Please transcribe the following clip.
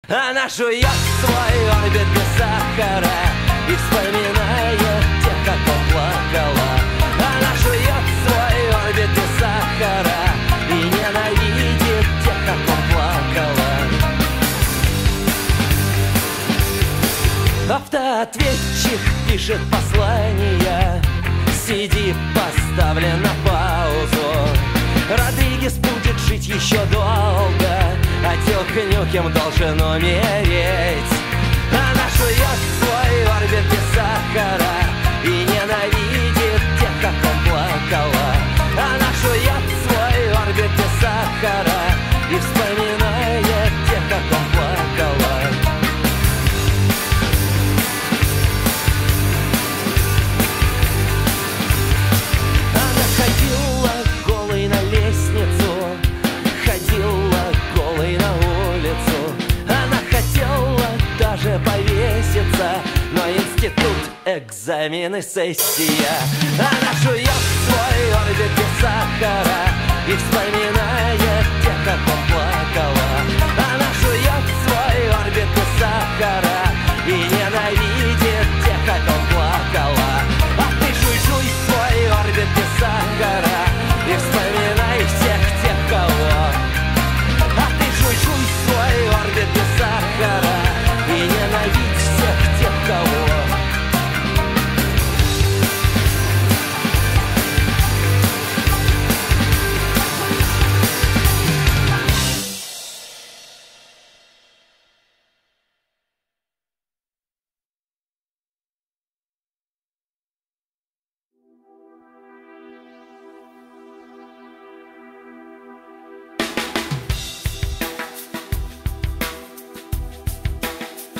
Она жует свой орбит без сахара и вспоминает тех, как плакала. Она жует свой орбит без сахара и ненавидит тех, как плакала. Автоответчик пишет послание, CD поставлен на паузу. Родригес будет жить еще долго, а Дюк Нюкем должен умереть. Она жует свой орбит без сахара и ненавидит тех, как он плакала. Она жует свой орбит без сахара и вспоминает тех, как он плакала. Она ходила голой на лестницу, ходила голой на улицу. Она хотела даже повеситься, но институт, экзамены, сессия. Она жует свой орбит без сахара и вспоминает тех, как он плакала.